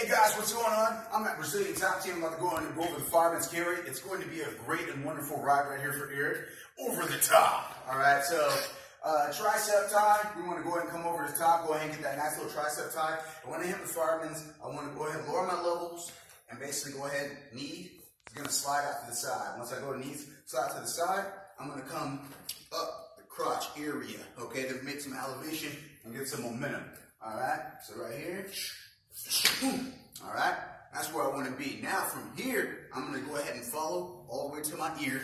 Hey guys, what's going on? I'm at Brazilian Top Team. I'm about to go over the Fireman's carry. It's going to be a great and wonderful ride right here for Eric. Over the top. Alright, so tricep tie. We want to go ahead and come over the top. Go ahead and get that nice little tricep tie. And when I hit the Fireman's, I want to go ahead and lower my levels and basically go ahead, knee is going to slide out to the side. Once I go to knees, slide to the side, I'm going to come up the crotch area, okay, to make some elevation and get some momentum. Alright, so right here. Alright, that's where I want to be. Now from here, I'm going to go ahead and follow all the way to my ear.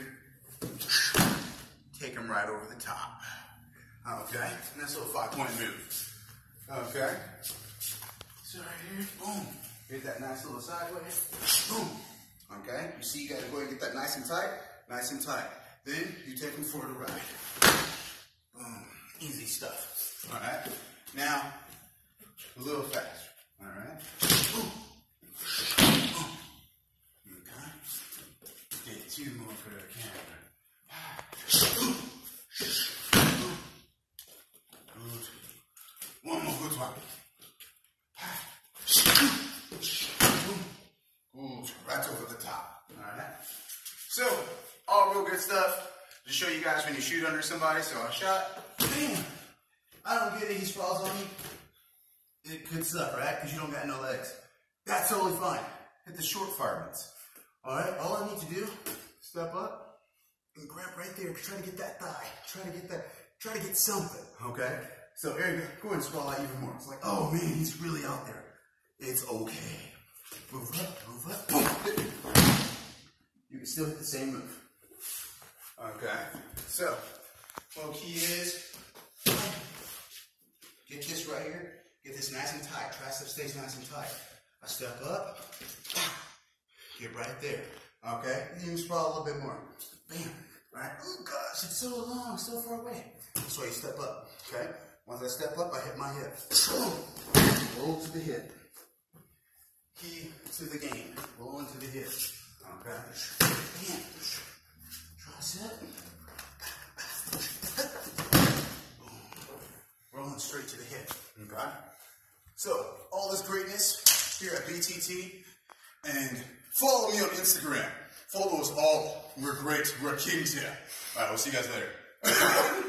Take him right over the top. Okay, and that's a little 5-point move. Okay, so right here, boom. Get that nice little sideways. Boom. Okay, you see you got to go ahead and get that nice and tight. Nice and tight. Then you take him for the ride. Boom. Easy stuff. Alright, now a little faster. Alright. Okay. Get 2 more for the camera. Good. 1 more good one. Good. Right over the top. Alright. So, all real good stuff. Just show you guys when you shoot under somebody. So I shot. Bam! I don't get it. He falls on me. It could suck, right? Because you don't got no legs. That's totally fine. Hit the short Fireman's. Alright, all I need to do, step up and grab right there. Try to get that thigh. Try to get something. Okay? So here you go ahead and sprawl out even more. It's like, oh man, he's really out there. It's okay. Move up, boom. You can still hit the same move. Okay? So, little key is get this right here. Get this nice and tight. Tricep stays nice and tight. I step up. Get right there. Okay? And you can sprawl a little bit more. Bam. Right? Oh gosh, it's so long, so far away. That's why you step up. Okay? Once I step up, I hit my hip. Roll to the hip. Key to the game. Roll into the hip. Okay? Bam. Tricep. Rolling straight to the hip. Okay? So, all this greatness here at BTT, and follow me on Instagram. Follow us all. We're great. We're kings here. All right, we'll see you guys later.